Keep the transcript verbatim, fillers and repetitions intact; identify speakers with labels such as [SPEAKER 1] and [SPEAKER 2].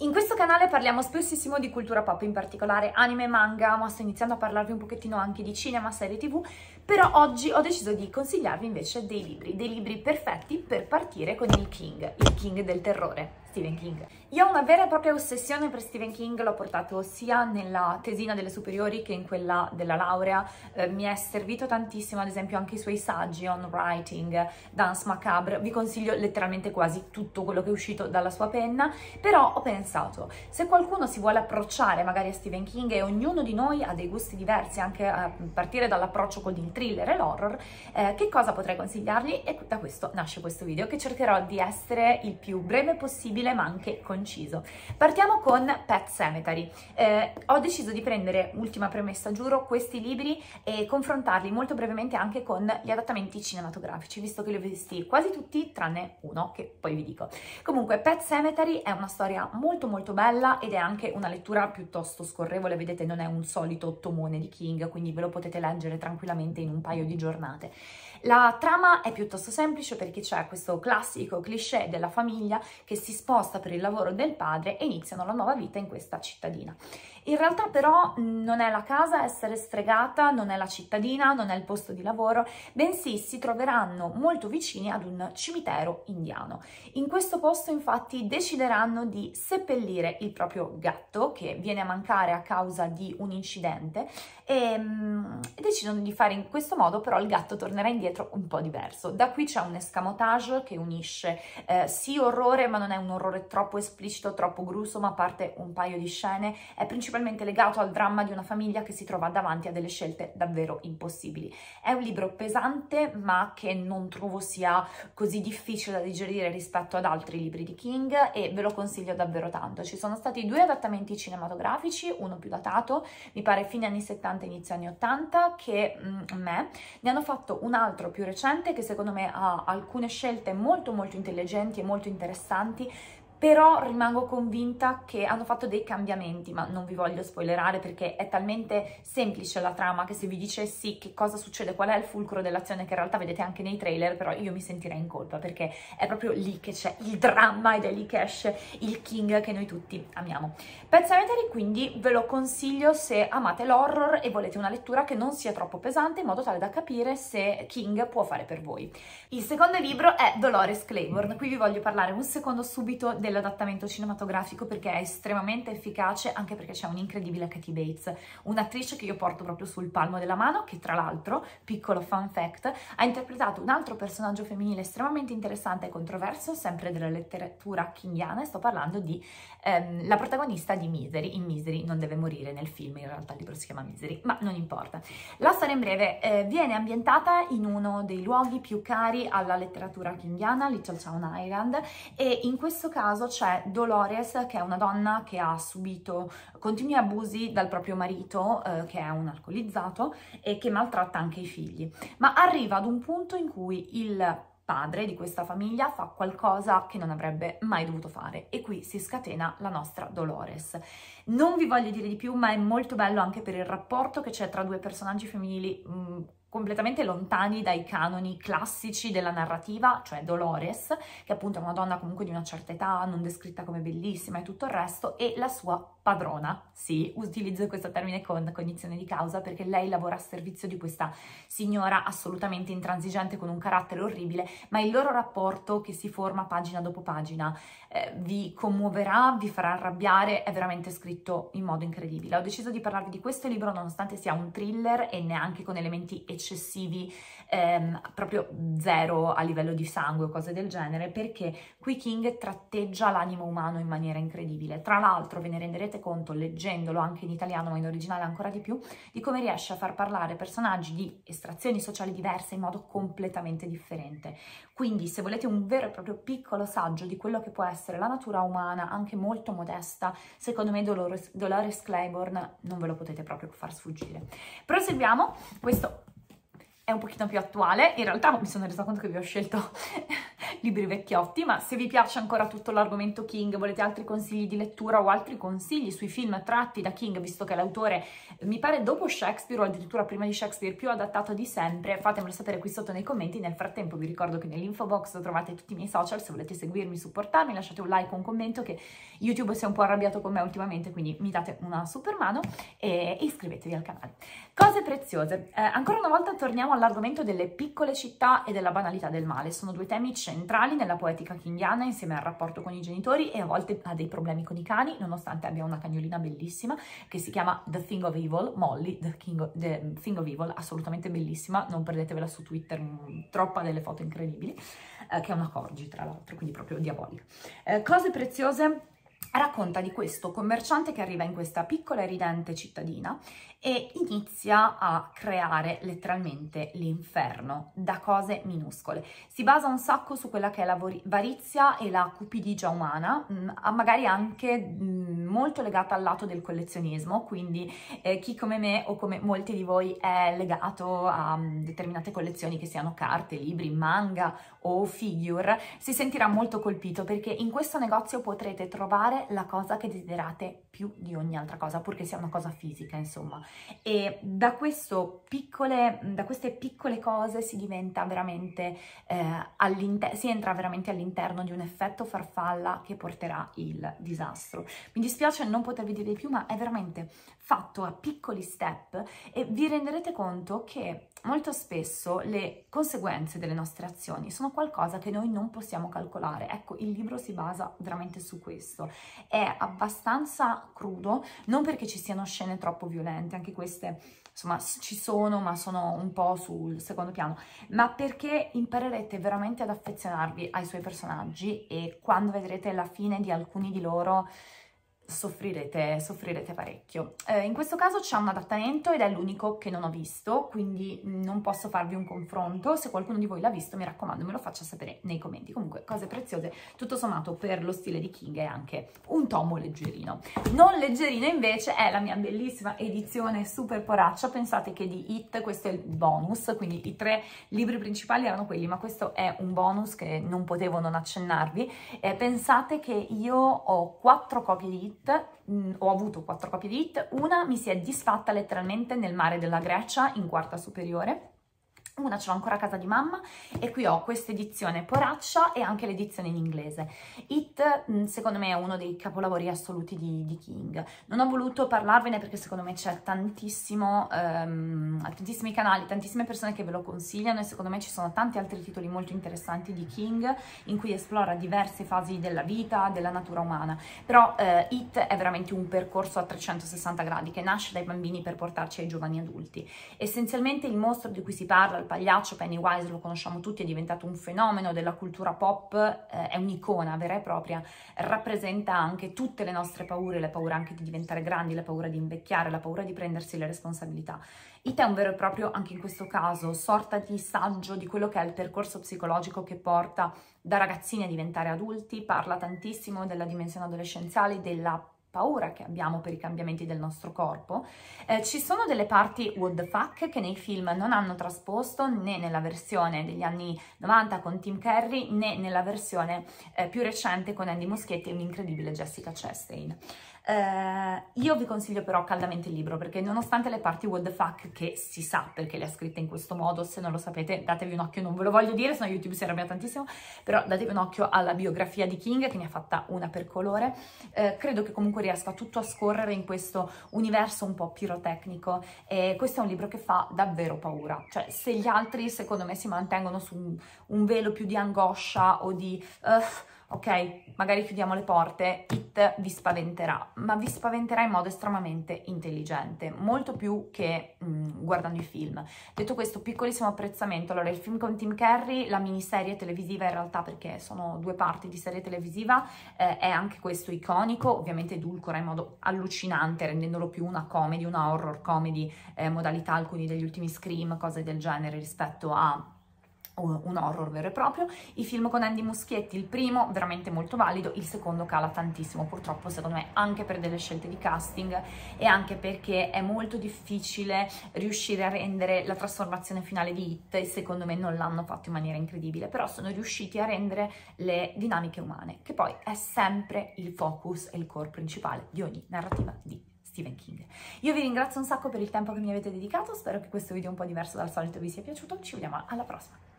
[SPEAKER 1] In questo canale parliamo spessissimo di cultura pop, in particolare anime e manga, ma sto iniziando a parlarvi un pochettino anche di cinema, serie tv, però oggi ho deciso di consigliarvi invece dei libri, dei libri perfetti per partire con il King, il King del terrore, Stephen King. Io ho una vera e propria ossessione per Stephen King, l'ho portato sia nella tesina delle superiori che in quella della laurea, eh, mi è servito tantissimo, ad esempio anche i suoi saggi on writing, Danse Macabre, vi consiglio letteralmente quasi tutto quello che è uscito dalla sua penna, però ho pensato, se qualcuno si vuole approcciare magari a Stephen King, e ognuno di noi ha dei gusti diversi, anche a partire dall'approccio con il thriller e l'horror, eh, che cosa potrei consigliargli? E da questo nasce questo video, che cercherò di essere il più breve possibile ma anche conciso. Partiamo con Pet Sematary. Eh, ho deciso di prendere, ultima premessa giuro, questi libri e confrontarli molto brevemente anche con gli adattamenti cinematografici, visto che li ho visti quasi tutti tranne uno che poi vi dico. Comunque Pet Sematary è una storia molto molto bella ed è anche una lettura piuttosto scorrevole, vedete non è un solito tomone di King, quindi ve lo potete leggere tranquillamente in un paio di giornate. La trama è piuttosto semplice perché c'è questo classico cliché della famiglia che si sposta per il lavoro del padre e iniziano la nuova vita in questa cittadina. In realtà però non è la casa a essere stregata, non è la cittadina, non è il posto di lavoro, bensì si troveranno molto vicini ad un cimitero indiano. In questo posto infatti decideranno di seppellire il proprio gatto che viene a mancare a causa di un incidente e, mm, e decidono di fare in questo modo, però il gatto tornerà indietro un po' diverso. Da qui c'è un escamotage che unisce eh, sì orrore, ma non è un orrore troppo esplicito, troppo grueso, ma a parte un paio di scene, è principalmente legato al dramma di una famiglia che si trova davanti a delle scelte davvero impossibili. È un libro pesante, ma che non trovo sia così difficile da digerire rispetto ad altri libri di King e ve lo consiglio davvero tanto. Ci sono stati due adattamenti cinematografici, uno più datato, mi pare fine anni settanta, inizio anni ottanta, che mm, me, ne hanno fatto un altro più recente che secondo me ha alcune scelte molto molto intelligenti e molto interessanti, però rimango convinta che hanno fatto dei cambiamenti, ma non vi voglio spoilerare perché è talmente semplice la trama che se vi dicessi che cosa succede, qual è il fulcro dell'azione, che in realtà vedete anche nei trailer, però io mi sentirei in colpa perché è proprio lì che c'è il dramma ed è lì che esce il King che noi tutti amiamo. Pet Sematary quindi ve lo consiglio se amate l'horror e volete una lettura che non sia troppo pesante, in modo tale da capire se King può fare per voi. Il secondo libro è Dolores Claiborne. Qui vi voglio parlare un secondo subito del l'adattamento cinematografico perché è estremamente efficace, anche perché c'è un'incredibile Kathy Bates, un'attrice che io porto proprio sul palmo della mano, che tra l'altro, piccolo fun fact, ha interpretato un altro personaggio femminile estremamente interessante e controverso, sempre della letteratura kingiana, e sto parlando di ehm, la protagonista di Misery. In Misery non deve morire nel film, in realtà il libro si chiama Misery, ma non importa. La storia in breve eh, viene ambientata in uno dei luoghi più cari alla letteratura kingiana, Little Town Island, e in questo caso c'è Dolores, che è una donna che ha subito continui abusi dal proprio marito, eh, che è un alcolizzato e che maltratta anche i figli, ma arriva ad un punto in cui il padre di questa famiglia fa qualcosa che non avrebbe mai dovuto fare e qui si scatena la nostra Dolores. Non vi voglio dire di più, ma è molto bello anche per il rapporto che c'è tra due personaggi femminili mh, completamente lontani dai canoni classici della narrativa, cioè Dolores, che appunto è una donna comunque di una certa età, non descritta come bellissima e tutto il resto, e la sua padrona, sì, utilizzo questo termine con cognizione di causa perché lei lavora a servizio di questa signora assolutamente intransigente con un carattere orribile, ma il loro rapporto che si forma pagina dopo pagina eh, vi commuoverà, vi farà arrabbiare, è veramente scritto in modo incredibile. Ho deciso di parlarvi di questo libro nonostante sia un thriller e neanche con elementi eccessivi, ehm, proprio zero a livello di sangue o cose del genere, perché qui King tratteggia l'animo umano in maniera incredibile. Tra l'altro ve ne renderete conto leggendolo anche in italiano, ma in originale ancora di più, di come riesce a far parlare personaggi di estrazioni sociali diverse in modo completamente differente. Quindi se volete un vero e proprio piccolo saggio di quello che può essere la natura umana, anche molto modesta, secondo me Dolores, Dolores Claiborne non ve lo potete proprio far sfuggire. Proseguiamo. Questo è un pochino più attuale. In realtà mi sono resa conto che vi ho scelto libri vecchiotti, ma se vi piace ancora tutto l'argomento King, volete altri consigli di lettura o altri consigli sui film tratti da King, visto che l'autore mi pare dopo Shakespeare o addirittura prima di Shakespeare più adattato di sempre, fatemelo sapere qui sotto nei commenti. Nel frattempo vi ricordo che nell'info box trovate tutti i miei social, se volete seguirmi, supportarmi, lasciate un like o un commento, che YouTube si è un po' arrabbiato con me ultimamente, quindi mi date una super mano, e iscrivetevi al canale. Cose preziose. Eh, ancora una volta torniamo all'argomento delle piccole città e della banalità del male. Sono due temi centrali nella poetica kingiana, insieme al rapporto con i genitori e a volte ha dei problemi con i cani, nonostante abbia una cagnolina bellissima che si chiama The Thing of Evil, Molly, The, King of, The Thing of Evil, assolutamente bellissima, non perdetevela su Twitter, mh, troppa delle foto incredibili, eh, che è una corgi tra l'altro, quindi proprio diabolica. Eh, cose preziose. Racconta di questo commerciante che arriva in questa piccola e ridente cittadina e inizia a creare letteralmente l'inferno da cose minuscole. Si basa un sacco su quella che è la varizia e la cupidigia umana, magari anche molto legata al lato del collezionismo, quindi eh, chi come me o come molti di voi è legato a determinate collezioni, che siano carte, libri, manga o figure, si sentirà molto colpito, perché in questo negozio potrete trovare la cosa che desiderate più di ogni altra cosa, purché sia una cosa fisica, insomma. E da, questo piccole, da queste piccole cose si diventa veramente eh, all'interno, si entra veramente all'interno di un effetto farfalla che porterà il disastro. Mi dispiace non potervi dire di più, ma è veramente fatto a piccoli step e vi renderete conto che molto spesso le conseguenze delle nostre azioni sono qualcosa che noi non possiamo calcolare. Ecco, il libro si basa veramente su questo. È abbastanza crudo, non perché ci siano scene troppo violente, anche queste insomma ci sono, ma sono un po' sul secondo piano, ma perché imparerete veramente ad affezionarvi ai suoi personaggi e quando vedrete la fine di alcuni di loro soffrirete, soffrirete parecchio. Eh, in questo caso c'è un adattamento ed è l'unico che non ho visto, quindi non posso farvi un confronto. Se qualcuno di voi l'ha visto, mi raccomando, me lo faccia sapere nei commenti. Comunque, cose preziose, tutto sommato per lo stile di King è anche un tomo leggerino. Non leggerino invece è la mia bellissima edizione super poraccia. Pensate che di It, questo è il bonus, quindi i tre libri principali erano quelli, ma questo è un bonus che non potevo non accennarvi. Eh, pensate che io ho quattro copie di It. Mm, ho avuto quattro copie di It, una mi si è disfatta letteralmente nel mare della Grecia in quarta superiore, una ce l'ho ancora a casa di mamma e qui ho questa edizione poraccia e anche l'edizione in inglese. It secondo me è uno dei capolavori assoluti di, di King. Non ho voluto parlarvene perché secondo me c'è tantissimo, um, tantissimi canali, tantissime persone che ve lo consigliano e secondo me ci sono tanti altri titoli molto interessanti di King in cui esplora diverse fasi della vita, della natura umana. Però uh, It è veramente un percorso a trecentosessanta gradi che nasce dai bambini per portarci ai giovani adulti. Essenzialmente il mostro di cui si parla, il pagliaccio Pennywise, lo conosciamo tutti, è diventato un fenomeno della cultura pop, eh, è un'icona vera e propria, rappresenta anche tutte le nostre paure, le paure anche di diventare grandi, la paura di invecchiare, la paura di prendersi le responsabilità. It è un vero e proprio, anche in questo caso, sorta di saggio di quello che è il percorso psicologico che porta da ragazzini a diventare adulti, parla tantissimo della dimensione adolescenziale, della paura che abbiamo per i cambiamenti del nostro corpo. Eh, ci sono delle parti what the fuck che nei film non hanno trasposto né nella versione degli anni novanta con Tim Curry né nella versione eh, più recente con Andy Muschietti e un'incredibile Jessica Chastain. Uh, io vi consiglio però caldamente il libro perché nonostante le parti what the fuck, che si sa perché le ha scritte in questo modo, se non lo sapete datevi un occhio, non ve lo voglio dire sennò YouTube si arrabbia tantissimo, però datevi un occhio alla biografia di King che ne ha fatta una per colore. Uh, credo che comunque riesca tutto a scorrere in questo universo un po' pirotecnico e questo è un libro che fa davvero paura, cioè se gli altri secondo me si mantengono su un, un velo più di angoscia o di uh, ok, magari chiudiamo le porte, It vi spaventerà, ma vi spaventerà in modo estremamente intelligente, molto più che mh, guardando i film. Detto questo, piccolissimo apprezzamento. Allora, il film con Tim Curry, la miniserie televisiva in realtà, perché sono due parti di serie televisiva, eh, è anche questo iconico, ovviamente edulcora in modo allucinante, rendendolo più una comedy, una horror comedy, eh, modalità alcuni degli ultimi Scream, cose del genere rispetto a un horror vero e proprio. I film con Andy Muschietti, il primo veramente molto valido, il secondo cala tantissimo purtroppo secondo me, anche per delle scelte di casting e anche perché è molto difficile riuscire a rendere la trasformazione finale di It, e secondo me non l'hanno fatto in maniera incredibile, però sono riusciti a rendere le dinamiche umane, che poi è sempre il focus e il core principale di ogni narrativa di Stephen King. Io vi ringrazio un sacco per il tempo che mi avete dedicato, spero che questo video un po' diverso dal solito vi sia piaciuto, ci vediamo alla prossima!